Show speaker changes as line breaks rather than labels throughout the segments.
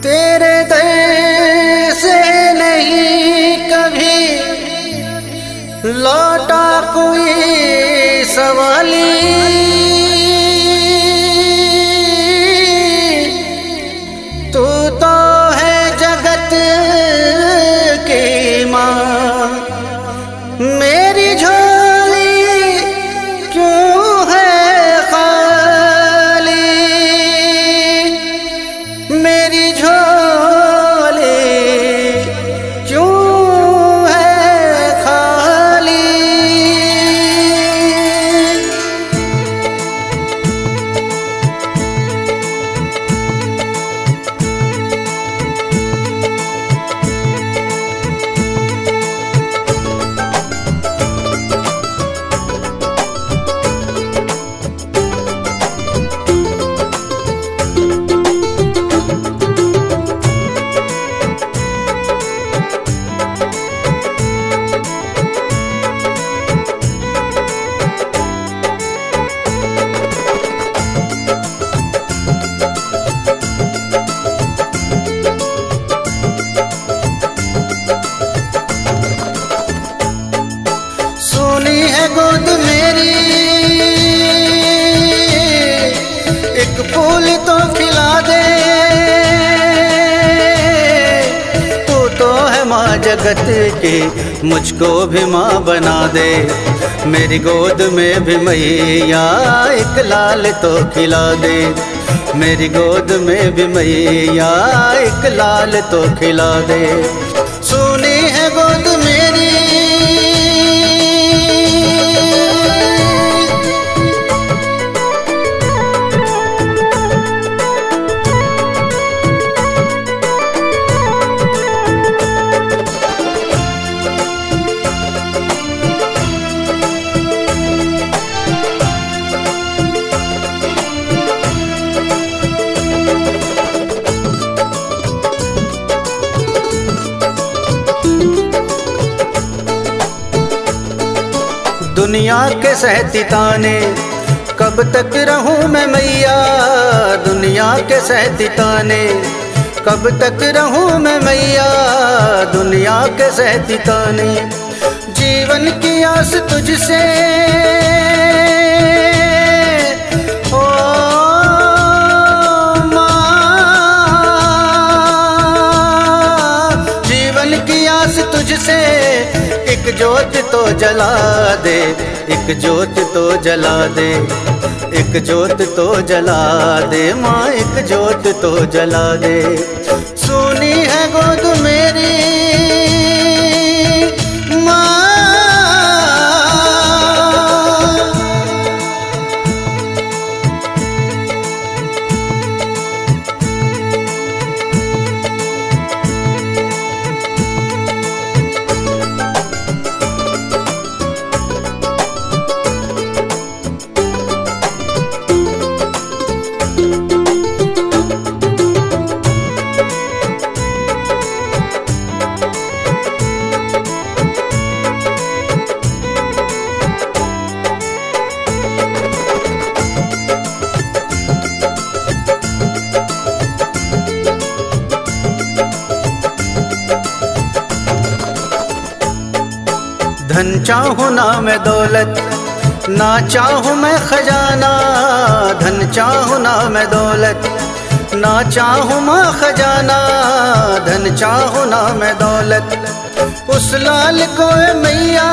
तेरे दर से नहीं कभी लौटा कोई सवाली, तू तो है जगत की माँ। मेरी झोली क्यों है खाली, मेरी झोली क्यों है खाली। सोनी है गोद मेरी, एक फूल तो खिला दे। तू तो है माँ जगत की, मुझको भी माँ बना दे। मेरी गोद में भी मैया एक लाल तो खिला दे। मेरी गोद में भी मैया एक लाल तो खिला दे। सोनी है गोद मेरी, दुनिया के सहती ताने कब तक रहूं मैं मैया। दुनिया के सहती ताने कब तक रहूं मैं मैया। दुनिया के सहती ताने, जीवन की आस तुझसे ओ माँ। जीवन की आस तुझसे, एक जोत तो जला दे। एक जोत तो जला दे। एक जोत तो जला दे माँ, एक जोत तो जला दे। सोनी है गोद मेरी माँ। धन चाहूँ ना मैं दौलत, ना चाहूँ मैं खजाना। धन चाहूँ ना मैं दौलत, ना चाहूँ मैं खजाना। धन चाहूँ ना मैं दौलत, उस लाल को मैया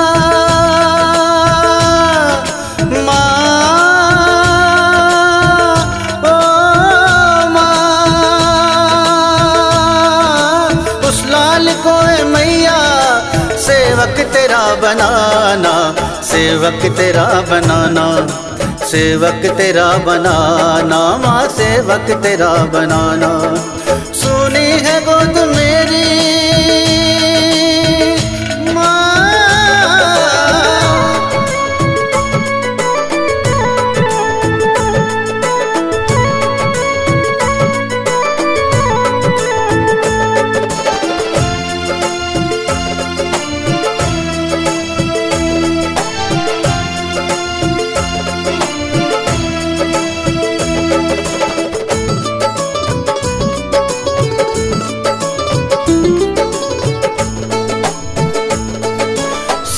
माँ। ओ माँ, उस लाल को मैया सेवक तेरा बनाना। सेवक तेरा बनाना, सेवक तेरा बनाना माँ, सेवक तेरा बनाना। सोनी है गोद मेरी माँ।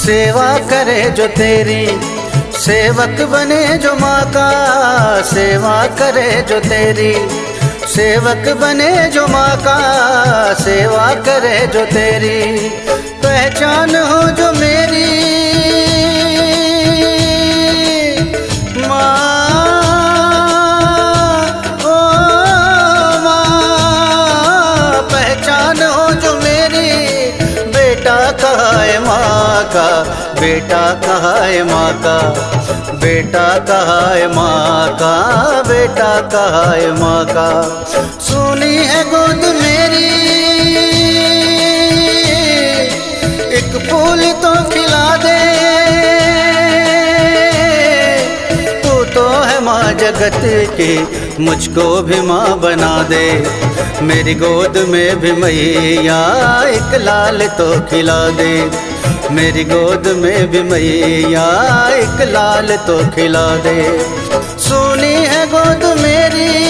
सेवा करे जो तेरी, सेवक बने जो माँ का। सेवा करे जो तेरी, सेवक बने जो माँ का। सेवा करे जो तेरी, पहचान हो जो मेरी माँ। ओ माँ, पहचान हो जो मेरी। बेटा कहा है माँ का, बेटा कहा है माँ का, बेटा कहा है माँ का, बेटा कहा है माँ का। सुनी है गोद मेरी, एक फूल तो खिला दे। तू तो है माँ जगत की, मुझको भी माँ बना दे। मेरी गोद में भी मैया एक लाल तो खिला दे। मेरी गोद में भी मैया एक लाल तो खिला दे। सुनी है गोद मेरी,